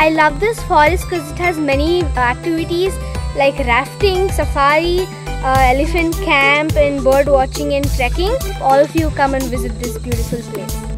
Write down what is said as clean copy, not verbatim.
I love this forest because it has many activities like rafting, safari, elephant camp and bird watching and trekking. All of you come and visit this beautiful place.